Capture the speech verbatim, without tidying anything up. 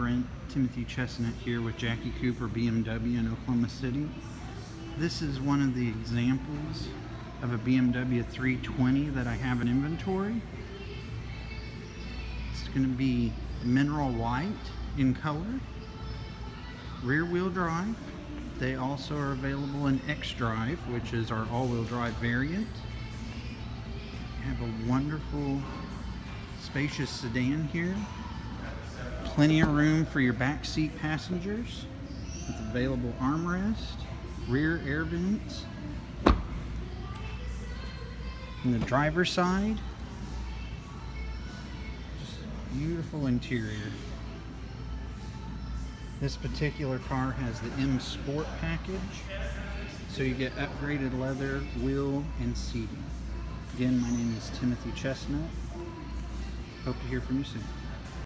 Brent, Timothy Chestnut here with Jackie Cooper B M W in Oklahoma City. This is one of the examples of a B M W three twenty that I have in inventory. It's going to be mineral white in color, rear wheel drive. They also are available in X-Drive, which is our all-wheel drive variant. You have a wonderful spacious sedan here. Plenty of room for your back seat passengers with available armrest, rear air vents. On the driver's side, just beautiful interior. This particular car has the M Sport package, so you get upgraded leather, wheel, and seating. Again, my name is Timothy Chestnut. Hope to hear from you soon.